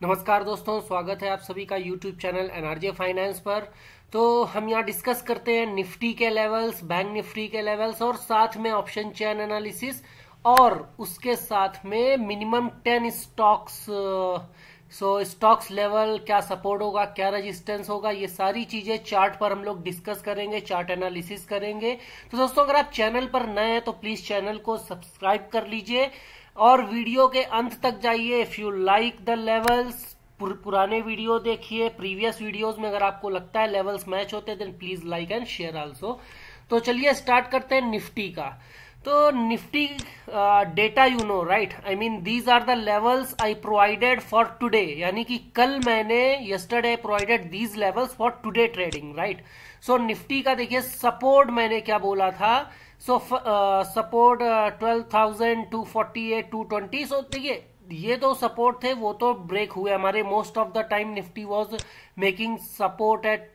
नमस्कार दोस्तों, स्वागत है आप सभी का यूट्यूब चैनल एनआरजे फाइनेंस पर। तो हम यहाँ डिस्कस करते हैं निफ्टी के लेवल्स, बैंक निफ्टी के लेवल्स और साथ में ऑप्शन चेन एनालिसिस और उसके साथ में मिनिमम 10 स्टॉक्स। स्टॉक्स लेवल क्या सपोर्ट होगा, क्या रेजिस्टेंस होगा, ये सारी चीजें चार्ट पर हम लोग डिस्कस करेंगे, चार्ट एनालिसिस करेंगे। तो दोस्तों, अगर आप चैनल पर नए हैं तो प्लीज चैनल को सब्सक्राइब कर लीजिए और वीडियो के अंत तक जाइए। If you like the levels, पुराने वीडियो देखिए, प्रीवियस वीडियोस में अगर आपको लगता है लेवल्स मैच होते हैं then please like and share also. तो चलिए स्टार्ट करते हैं निफ्टी का। तो Nifty data you know right, I mean these are the levels I provided for today, यानी कि कल मैंने yesterday provided these levels for today trading right. So Nifty का देखिए सपोर्ट मैंने क्या बोला था, सो सपोर्ट 12,248 220। सो देखिए ये तो सपोर्ट थे, वो तो ब्रेक हुए हमारे। Most of the time Nifty was making support at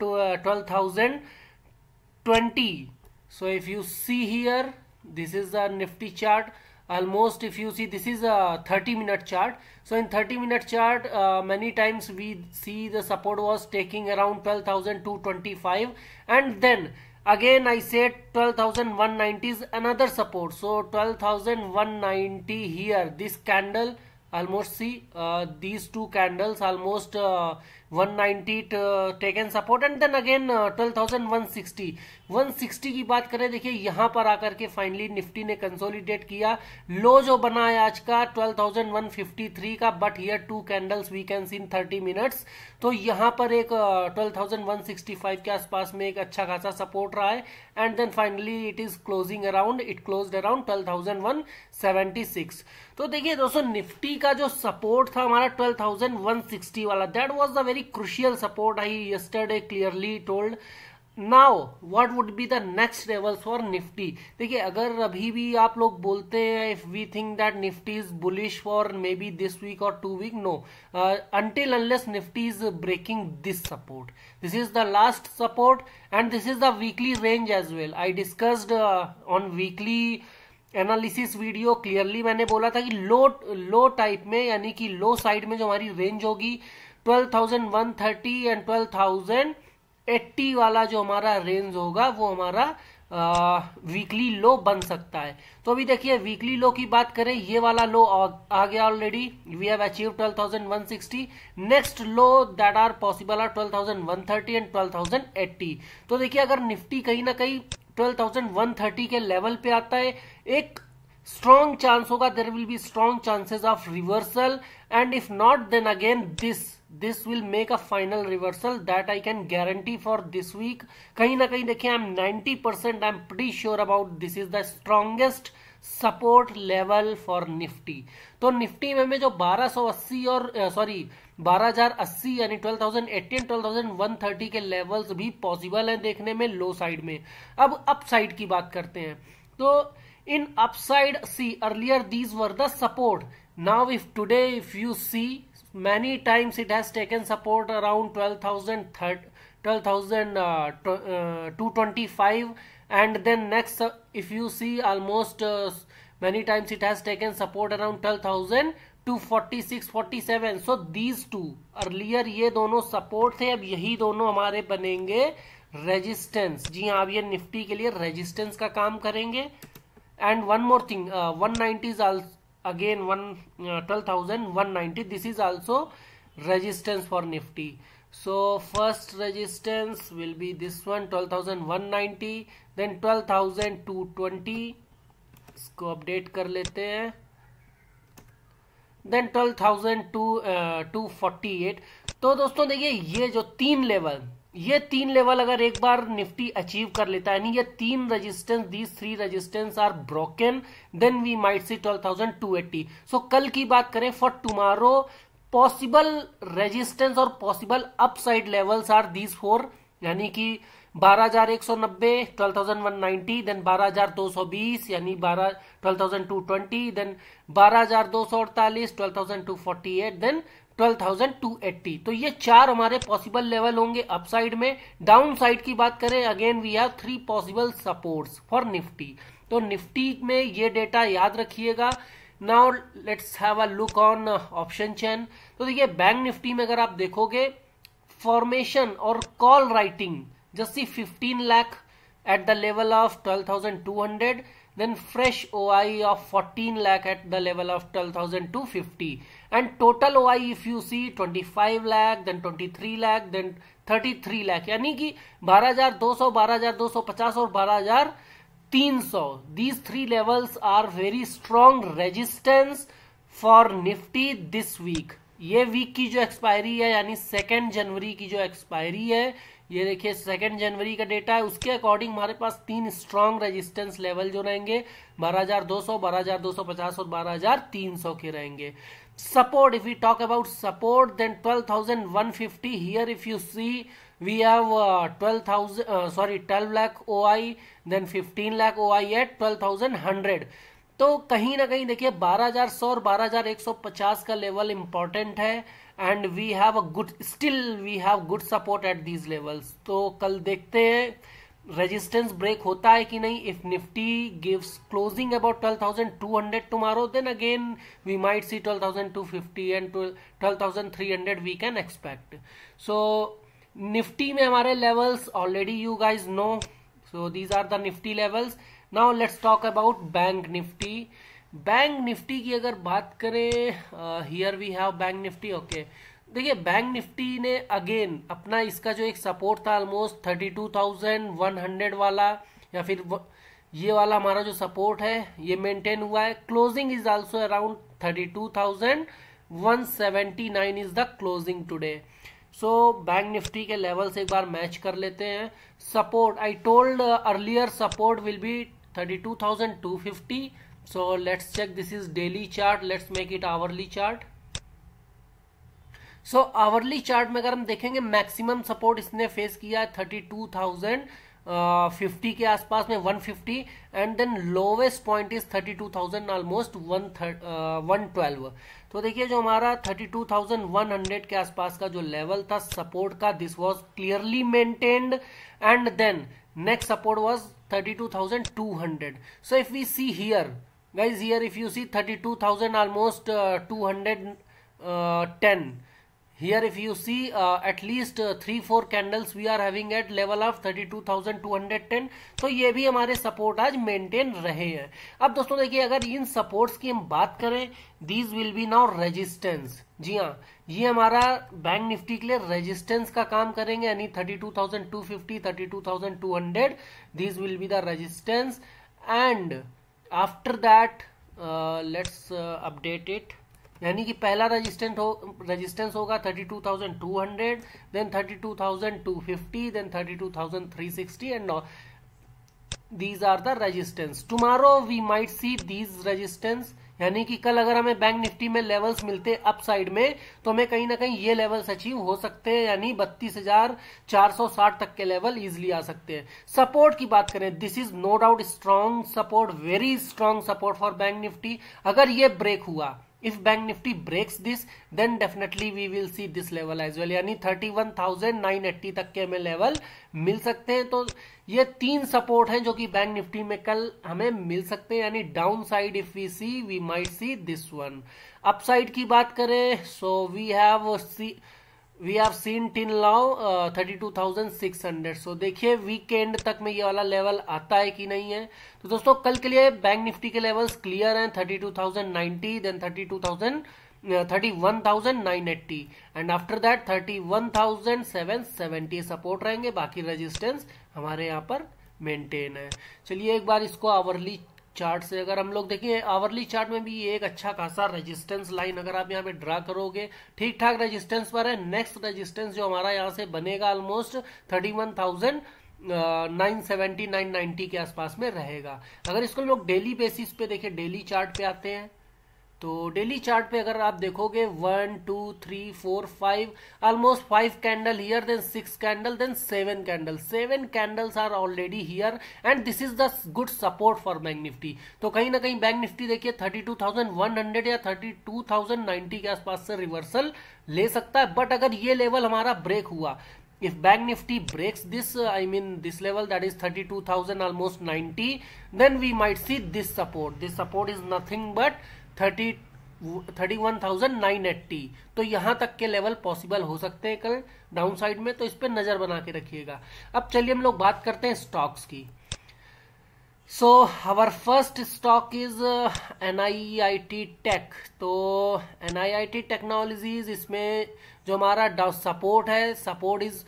12,020। so if you see here, this is the nifty chart. Almost if you see, this is a 30-minute chart. So in 30-minute chart, many times we see the support was taking around 12,225, and then again I said 12,190 is another support. So 12,190 here, this candle almost see these two candles almost 190 taken support, and then again 12,160 160 की बात करें, देखिए यहां पर आकर के finally Nifty ने consolidate किया। लो जो बना है आज का 12,153 का, but here two candles we can see in 30 minutes. तो यहां पर एक 12,165 के आसपास में एक अच्छा खासा सपोर्ट रहा है, and then finally it is closing around, it closed around 12,176। तो देखिए दोस्तों, निफ्टी का जो सपोर्ट था हमारा 12,160 वाला, that was the very crucial support I yesterday clearly told. Now what would be the next levels for Nifty? देखिए अगर अभी भी आप लोग बोलते हैं if we think that Nifty is bullish for maybe this week or 2 week, no, until unless Nifty is breaking this support. This is the last support and this is the weekly range as well. I discussed on weekly analysis video, clearly मैंने बोला था कि लो type में, यानी कि लो side में जो हमारी रेंज होगी 12,130 एंड 12,080 वाला जो हमारा रेंज होगा वो हमारा वीकली लो बन सकता है। तो अभी देखिए वीकली लो की बात करें, ये वाला लो आ गया already, we have achieve 12,160। Next low that are possible are 12,130 and 12,080। तो देखिए अगर निफ्टी कहीं ना कहीं 12,130 के लेवल पे आता है, एक स्ट्रॉन्ग चांस होगा, there will be strong chances of reversal, and if not then again this will make a final reversal, that I can guarantee for this week. कहीं ना कहीं देखिए I am 90% I am pretty sure about this is the strongest support level for Nifty. तो Nifty में जो 1280 और 12,080 यानी 12,080 and 12,130 के लेवल्स भी पॉसिबल हैं देखने में लो साइड में। अब अप साइड की बात करते हैं, तो in upside see earlier these were the support. Now if today if you see many times it has taken support around 12,225, and then next if you see almost many times it has taken support around 12,246 47। so these two earlier ये दोनों support थे, अब यही दोनों हमारे बनेंगे resistance. जी हाँ, अब ये निफ्टी के लिए रेजिस्टेंस का काम करेंगे। And one more thing, 190 is also again 12,190, this is also resistance for Nifty. So first resistance will be this one 12,190, then 12,220, इसको अपडेट कर लेते हैं, then 12,248। तो दोस्तों देखिए ये जो तीन लेवल अगर एक बार निफ्टी अचीव कर लेता है, यानी ये तीन resistance, these three resistance are broken, then we might see 12,280। So कल की बात करें फॉर टुमारो, पॉसिबल रेजिस्टेंस और possible upside levels are these four, यानी कि 12,190 12,190, देन 12,220 यानी 12,220, देन 12,248 12,248, देन 12,280। तो ये चार हमारे पॉसिबल लेवल होंगे अपसाइड में। डाउन साइड की बात करें, again we have 3 possible supports for Nifty. तो निफ्टी में ये डेटा याद रखिएगा, now let's have a look on option chain. तो देखिए बैंक निफ्टी में अगर आप देखोगे फॉर्मेशन और call writing just see 15 lakh at the level of 12,200, then fresh OI of 14 lakh at the level of 12,250, and total OI if you see 25 lakh, then 23 lakh, then 33 lakh, यानी कि 12,200, 12,250 और 12,300. These three levels are very strong resistance for Nifty this week. ये week की जो expiry है यानी 2 जनवरी की जो एक्सपायरी है, ये देखिए 2 जनवरी का डेटा है, उसके अकॉर्डिंग हमारे पास 3 स्ट्रॉन्ग रेजिस्टेंस लेवल जो रहेंगे 12,200, 12,250 और 12,300 के रहेंगे. Support, if we talk about support then 12,150. Here if you see we have 12 lakh OI, देन 15 लाख OI एट 12,100. तो कहीं ना कहीं देखिए 12,100 और 12,150 का लेवल इंपॉर्टेंट है, and we have a good, still we have good support at these levels. तो कल देखते हैं रेजिस्टेंस ब्रेक होता है कि नहीं. If Nifty gives closing about 12,200 tomorrow, then again we might see 12,250 and 12,300 we can expect. So Nifty में हमारे levels already you guys know. So these are the Nifty levels. Now let's talk about bank Nifty. Bank Nifty की अगर बात करें, here we have bank Nifty. Okay, देखिए bank Nifty ने again अपना इसका जो एक सपोर्ट था ऑलमोस्ट 32,100 वाला, या फिर ये वाला हमारा जो सपोर्ट है ये मेंटेन हुआ है. Closing is also around 32,179 is the closing today. So bank Nifty के लेवल्स एक बार मैच कर लेते हैं. Support, I told earlier support will be 32,250. So let's check, this is daily chart, let's make it hourly chart. So hourly chart में अगर हम देखेंगे मैक्सिमम सपोर्ट इसने फेस किया 32,050 के आसपास में 150, and then lowest point is 32,000 almost 112. तो देखिए जो हमारा 32,100 के आसपास का जो लेवल था सपोर्ट का, this was clearly maintained, and then next support was 32,200. So if we see here guys, here if you see 32,000 almost 210. Here if you see at least 3-4 candles we are having at level of 32,210. तो ये भी हमारे support आज maintain रहे हैं. अब दोस्तों देखिए अगर इन सपोर्ट्स की हम बात करें, these will be now resistance. जी हाँ, ये हमारा बैंक निफ्टी के लिए रेजिस्टेंस का काम करेंगे, यानी 32,250, 32,200. These will be the resistance, and after that let's update it. यानी कि पहला रेजिस्टेंस होगा 32,200, then 32,250, then 32,360, and these are the resistance. Tomorrow we might see these resistance, यानी कि कल अगर हमें बैंक निफ्टी में लेवल्स मिलते अप साइड में तो हमें कहीं ना कहीं ये लेवल्स अचीव हो सकते हैं, यानी 32,460 तक के लेवल इजिली आ सकते हैं. सपोर्ट की बात करें, this is no doubt strong support, very strong support for bank Nifty. अगर ये ब्रेक हुआ, if bank nifty breaks this, then definitely we will see this level as well, यानी 31,980 तक के हमें लेवल मिल सकते हैं. तो ये 3 सपोर्ट हैं जो कि बैंक निफ्टी में कल हमें मिल सकते हैं, यानी downside if we see we might see this one. Upside की बात करें, so we have seen till now 32,600. So देखिए वीकेंड तक में ये वाला लेवल आता है कि नहीं है. तो दोस्तों कल के लिए बैंक निफ्टी के लेवल्स क्लियर हैं, 32,090, then 31,980, and after that 31,770 support रहेंगे. बाकी रेजिस्टेंस हमारे यहाँ पर मेंटेन है. चलिए एक बार इसको आवरली चार्ट से अगर हम लोग देखिए, आवरली चार्ट में भी एक अच्छा खासा रेजिस्टेंस लाइन अगर आप यहाँ पे ड्रा करोगे, ठीक ठाक रेजिस्टेंस पर है. नेक्स्ट रेजिस्टेंस जो हमारा यहाँ से बनेगा ऑलमोस्ट 31,970 990 के आसपास में रहेगा. अगर इसको लोग डेली बेसिस पे देखें, डेली चार्ट पे आते हैं, तो डेली चार्ट पे अगर आप देखोगे 1 2 3 4 5 almost 5 candle here, then 6 candle, then 7 candle. 7 candles are already here, and this is the good support for bank Nifty. तो कहीं ना कहीं बैंक निफ्टी देखिए 32,100 या 32,090 के आसपास से रिवर्सल ले सकता है. बट अगर ये लेवल हमारा ब्रेक हुआ, if bank nifty breaks this this level, that is 32,000 almost 90, then we might see this support. This support is nothing but 31,980। तो यहां तक के लेवल पॉसिबल हो सकते हैं कल डाउन साइड में, तो इस पे नजर बना के रखिएगा। अब चलिए हम लोग बात करते हैं स्टॉक्स की। So our first stock is NIIT tech. तो NIIT टेक्नोलॉजीज, इसमें जो हमारा सपोर्ट है, सपोर्ट इज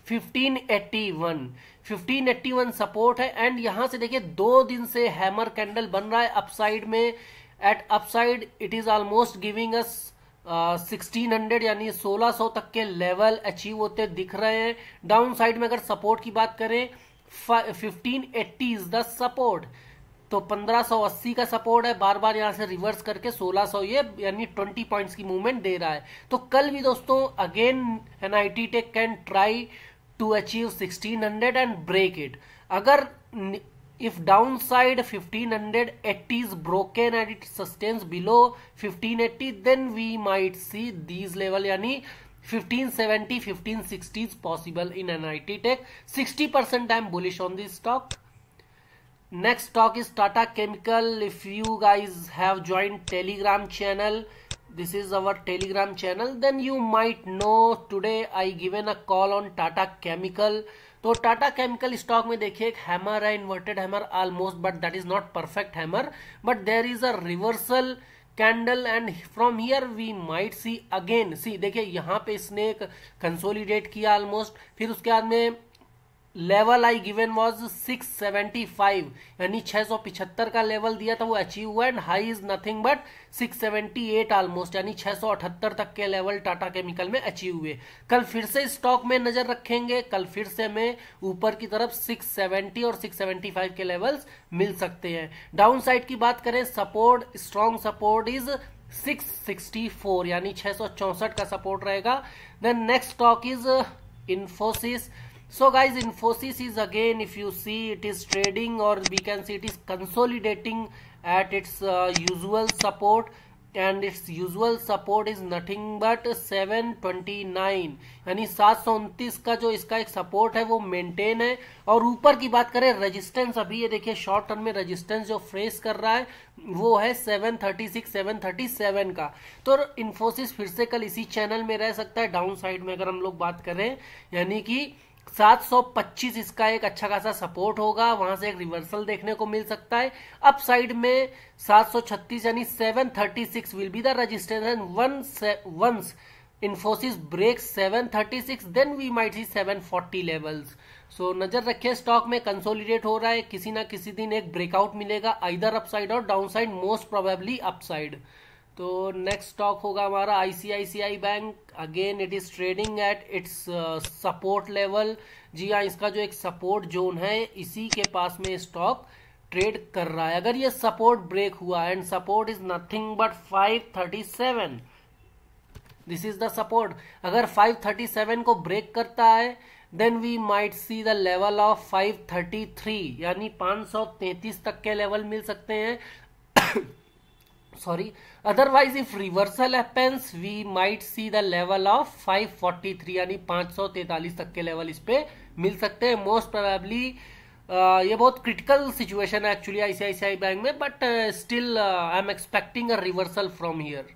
1581 सपोर्ट है। एंड यहां से देखिए 2 दिन से हैमर कैंडल बन रहा है अपसाइड में। At upside it is almost giving us 1600 यानी 1600 तक के लेवल अचीव होते दिख रहे हैं। डाउन साइड में अगर सपोर्ट की बात करें 1580 इज द सपोर्ट, तो 1580 का सपोर्ट है। बार बार यहां से रिवर्स करके 1600 ये यानी 20 पॉइंट्स की मूवमेंट दे रहा है। तो कल भी दोस्तों again NIT tech can try to achieve 1600 and break it. अगर if downside 1580 is broken and it sustains below 1580, then we might see these level यानी 1570 1560 is possible in NIT Tech. 60% I am bullish on this stock. Next stock is Tata Chemical. If you guys have joined Telegram channel, this is our Telegram channel, then you might know today I given a call on Tata Chemical. तो Tata chemical stock में देखिए एक hammer है, inverted hammer almost, but that is not perfect hammer, but there is a reversal candle and from here we might see again. See देखिए यहाँ पे इसने एक कंसोलिडेट किया ऑलमोस्ट, फिर उसके बाद में लेवल आई गिवन वाज 675 यानी 675 का लेवल दिया था वो अचीव हुआ, and high is nothing but 678 almost यानी 678 तक के लेवल टाटा केमिकल में अचीव हुए। कल फिर से स्टॉक में नजर रखेंगे, कल फिर से हमें ऊपर की तरफ 670 और 675 के लेवल्स मिल सकते हैं। डाउन साइड की बात करें, सपोर्ट स्ट्रॉन्ग सपोर्ट इज 664 यानी 664 का सपोर्ट रहेगा। Then next stock is Infosys. So guys, Infosys is again, if you see, it is trading, or we can see it is consolidating at its usual support, and its usual support is nothing but 729 यानी 729 का जो इसका एक support है वो maintain है। और ऊपर की बात करें रेजिस्टेंस, अभी ये देखिए शॉर्ट टर्म में रेजिस्टेंस जो फेस कर रहा है वो है 736 737 का। तो इन्फोसिस फिर से कल इसी चैनल में रह सकता है डाउन साइड में अगर हम लोग बात करें, यानी कि 725 इसका एक अच्छा खासा सपोर्ट होगा, वहां से एक रिवर्सल देखने को मिल सकता है। अप साइड में 736 यानी 736 will be the resistance, and once Infosys break 736 then we might see 740 levels. So नजर रखिए, स्टॉक में कंसोलिडेट हो रहा है, किसी ना किसी दिन एक ब्रेकआउट मिलेगा, आइदर अपसाइड और downside, most probably upside. तो नेक्स्ट स्टॉक होगा हमारा ICICI bank. Again it is trading at its support level. जी हाँ, इसका जो एक सपोर्ट जोन है इसी के पास में स्टॉक ट्रेड कर रहा है। अगर ये सपोर्ट ब्रेक हुआ, and support is nothing but 537, this is the support. अगर 537 को ब्रेक करता है then we might see the level of 533 यानी 533 तक के लेवल मिल सकते हैं। Sorry, otherwise if reversal happens we might see the level of 543 यानी 543 तक के लेवल इस पे मिल सकते हैं। मोस्ट प्रोबेबली ये बहुत क्रिटिकल सिचुएशन है एक्चुअली ICICI बैंक में, but still I am expecting a reversal from here.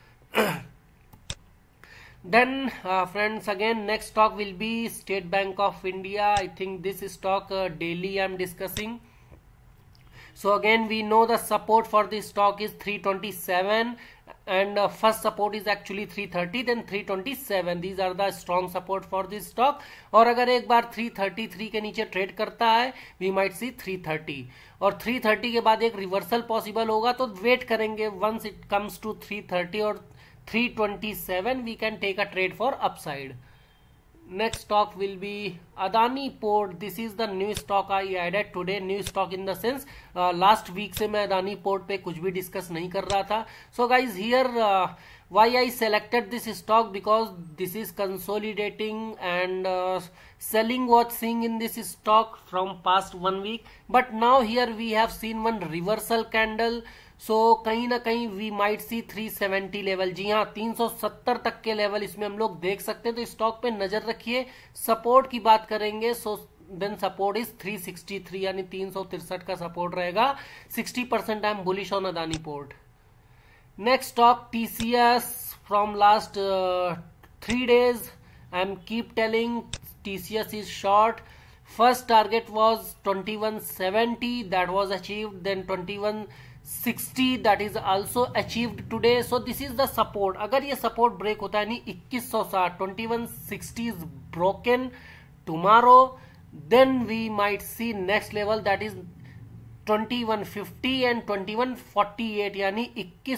Then friends, again next stock will be State Bank of India. I think this stock daily I am discussing. So again we know the support for this stock is 327, and first support is actually 330, then 327. These are the strong support for this stock. और अगर एक बार 333 के नीचे trade करता है we might see 330, और 330 के बाद एक रिवर्सल पॉसिबल होगा, तो वेट करेंगे। once it comes to 330 और 327 we can take a trade for upside. Next stock will be Adani Port. This is the new stock I added today. New stock in the sense last week से मैं Adani Port पे कुछ भी discuss नहीं कर रहा था. So guys, here why I selected this stock, because this is consolidating and selling was seen in this stock from past 1 week, but now here we have seen one reversal candle. सो कहीं ना कहीं we might see 370 level, जी हाँ 370 तक के level इसमें हम लोग देख सकते हैं। तो स्टॉक पे नजर रखिए। सपोर्ट की बात करेंगे, सो देन सपोर्ट इज 363 यानी 363 का सपोर्ट रहेगा। 60% I am bullish on Adani port. Next stock TCS from last 3 days. I'm keep telling TCS is short. First target was 2170, that was achieved. Then 2160, that is also achieved today. So this is the support. अगर ये support break होता है नहीं 2160, 2160 is broken tomorrow, then we might see next level, that is 2150 and 2148, यानी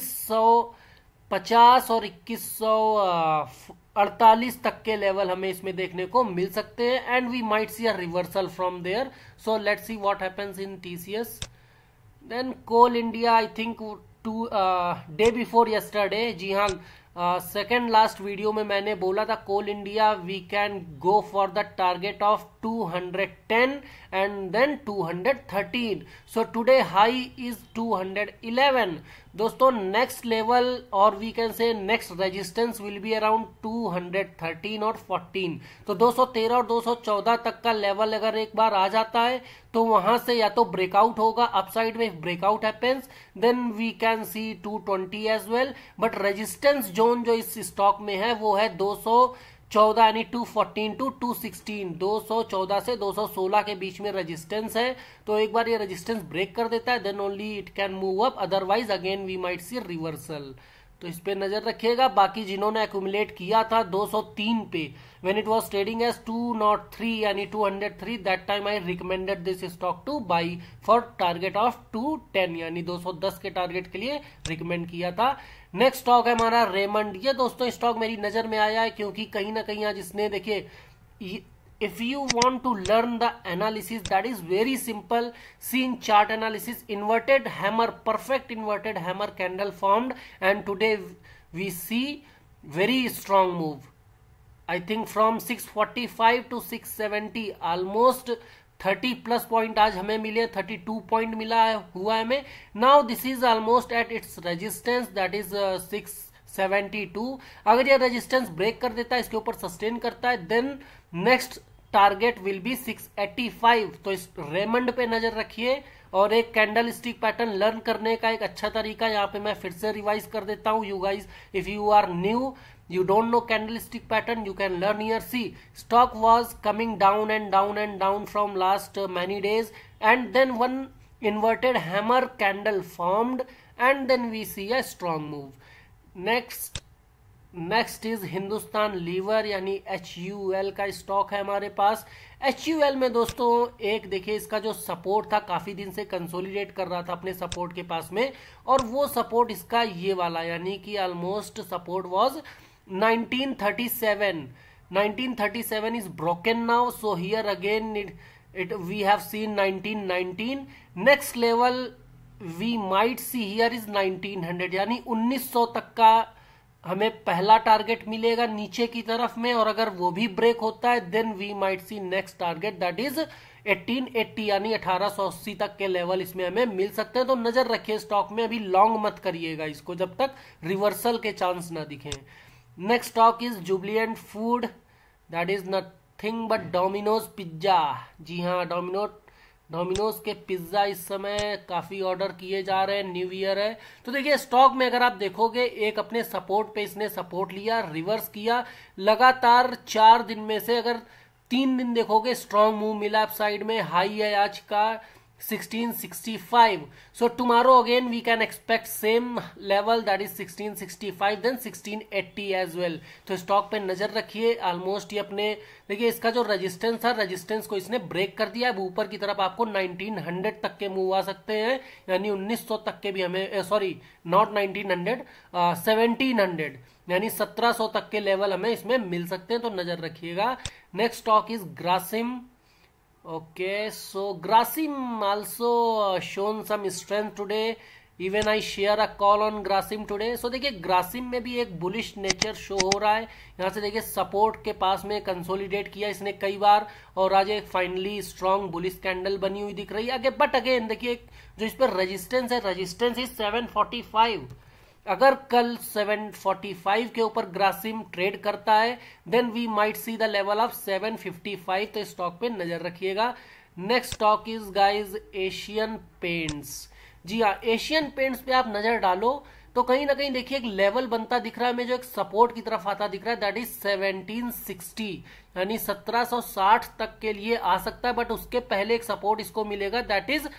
2150 और 2148 तक के level हमें इसमें देखने को मिल सकते हैं. And we might see a reversal from there. So let's see what happens in TCS. Then coal India, I think day before yesterday, जी हाँ, सेकेंड लास्ट वीडियो में मैंने बोला था coal India we can go for the target of 210 and then 213. So today high is 211. दोस्तों next level और we can say next resistance will be around 213 और 14. तो 213 और 214 तक का लेवल अगर एक बार आ जाता है तो वहां से या तो ब्रेकआउट होगा अपसाइड में. Breakout happens then we can see 220 as well. But resistance zone जो इस स्टॉक में है वो है 214 यानी 214 टू 216. 214 से 216 के बीच में रेजिस्टेंस है. तो एक बार ये रेजिस्टेंस ब्रेक कर देता है then only it can move up, otherwise again we might see reversal. तो इस पे नजर रखिएगा. बाकी जिन्होंने एक्यूमुलेट किया था 203 पे when it was trading as 203 यानी 203, that time I recommended this stock to buy for target of 210 यानी 210 के टारगेट के लिए रिकमेंड किया था. नेक्स्ट स्टॉक है हमारा रेमंड. ये दोस्तों स्टॉक मेरी नजर में आया है क्योंकि कहीं ना कहीं आज इसने, देखिए, if you want to learn the analysis, that is very simple. Seeing chart analysis, inverted hammer, perfect inverted hammer candle formed, and today we see very strong move. I think from 645 to 670, almost 30 plus point आज हमें मिले. 32 point मिला हुआ है हमें. Now this is almost at its resistance, that is 672. अगर ये resistance break कर देता है, इसके ऊपर सस्टेन करता है, then next target will be 685. तो इस रेमंड पे नजर रखिए. और एक कैंडल स्टिक पैटर्न लर्न करने का एक अच्छा तरीका यहाँ पे मैं फिर से रिवाइज कर देता हूँ. You guys, if you are new, you don't know candlestick pattern, you can learn here. See, stock was coming down and down and down from last many days, and then one inverted hammer candle formed, and then we see a strong move. Next is Hindustan lever यानी HUL का stock है हमारे पास. HUL में दोस्तों एक देखिए, इसका जो सपोर्ट था काफी दिन से कंसोलिडेट कर रहा था अपने सपोर्ट के पास में, और वो सपोर्ट इसका ये वाला यानी कि almost support was 1937. 1937 is broken now, so here again we have seen 1919. Next level we might see here is 1900 यानी 1900 तक का हमें पहला टारगेट मिलेगा नीचे की तरफ में. और अगर वो भी ब्रेक होता है then we might see next target, that is 1880 यानी 1880 तक के लेवल इसमें हमें मिल सकते हैं. तो नजर रखिए स्टॉक में, अभी लॉन्ग मत करिएगा इसको जब तक रिवर्सल के चांस ना दिखें. Next stock is Jubilant food, that is nothing but Domino's pizza. जी हाँ, डोमिनोज के पिज्जा इस समय काफी ऑर्डर किए जा रहे हैं, न्यू ईयर है. तो देखिए स्टॉक में अगर आप देखोगे एक अपने सपोर्ट पे इसने सपोर्ट लिया, रिवर्स किया लगातार 4 दिन में से. अगर 3 दिन देखोगे स्ट्रॉन्ग मूव मिला अप साइड में. हाई है आज का 1665. So tomorrow again we can expect same level, that is 1665, then 1680 as well. तो स्टॉक पे नजर रखिए. ऑलमोस्ट ये अपने, देखिए इसका जो रेजिस्टेंस था, रेजिस्टेंस को इसने ब्रेक कर दिया. अब ऊपर की तरफ आपको 1900 तक के मूव आ सकते हैं, यानी 1900 तक के भी हमें, सॉरी नॉट 1900, 1700 यानी 1700 तक के लेवल हमें इसमें मिल सकते हैं. तो नजर रखिएगा. Next stock is Grasim. Okay, so Grasim also shown some strength today. Even I share a call on Grasim today. So देखिए Grasim में भी एक बुलिश नेचर शो हो रहा है. यहाँ से देखिए सपोर्ट के पास में कंसोलिडेट किया इसने कई बार, और आज एक फाइनली स्ट्रॉन्ग बुलिश कैंडल बनी हुई दिख रही है आगे. बट अगेन देखिए जो इस पर रेजिस्टेंस है, रेजिस्टेंस इज 745. अगर कल 745 के ऊपर ग्रासिम ट्रेड करता है then we might see the level of 755. तो स्टॉक पे नजर रखिएगा. Next stock is guys Asian paints. जी हाँ, एशियन पेंट्स पे आप नजर डालो तो कहीं ना कहीं देखिए एक लेवल बनता दिख रहा है हमें, जो एक सपोर्ट की तरफ आता दिख रहा है, दैट इज 1760, यानी 1760 तक के लिए आ सकता है, बट उसके पहले एक सपोर्ट इसको मिलेगा, दैट इज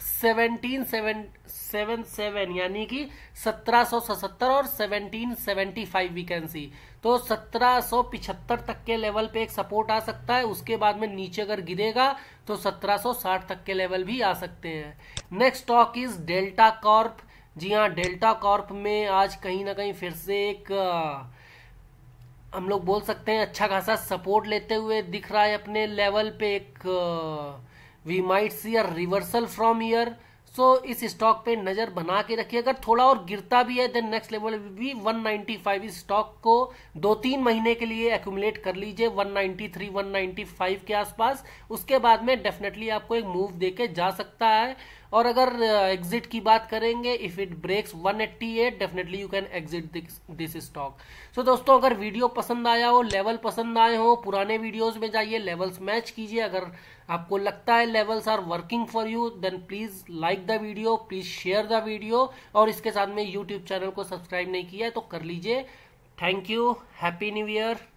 1777, यानी कि 1777 और 1775 वी कैन सी। तो 1775 तक के लेवल पे एक सपोर्ट आ सकता है, उसके बाद में नीचे अगर गिरेगा तो 1760 तक के लेवल भी आ सकते हैं। Next stock is Delta Corp. जी हाँ, डेल्टा कॉर्प में आज कहीं ना कहीं फिर से एक हम लोग बोल सकते हैं अच्छा खासा सपोर्ट लेते हुए दिख रहा है अपने लेवल पे। एक we might see a reversal from here. So इस स्टॉक पे नजर बना के रखिए, अगर थोड़ा और गिरता भी है देन नेक्स्ट लेवल भी 195। इस स्टॉक को 2-3 महीने के लिए एक्यूमुलेट कर लीजिए 193 195 के आसपास, उसके बाद में डेफिनेटली आपको एक मूव देके जा सकता है। और अगर एग्जिट की बात करेंगे, if it breaks 188 definitely you can exit this stock. So दोस्तों, अगर वीडियो पसंद आया हो, लेवल पसंद आए हो, पुराने वीडियोस में जाइए, लेवल्स मैच कीजिए। अगर आपको लगता है levels are working for you then please like the video, please share the video, और इसके साथ में यूट्यूब चैनल को सब्सक्राइब नहीं किया है तो कर लीजिए। Thank you, happy new year.